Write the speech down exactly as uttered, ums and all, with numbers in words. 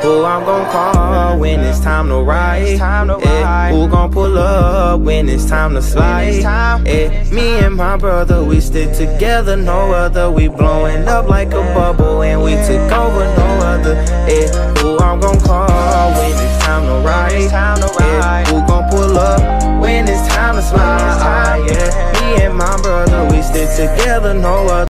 who I'm gon' call when it's time to ride? Yeah, who gon' pull up when it's time to slide? Yeah, me and my brother, we stick together, no other. We blowing up like a bubble and we took over, no other. Yeah, who I'm gon' call when it's time to ride? Yeah, who gon' pull up when it's time to slide? Yeah, me and my brother, we stick together, no other.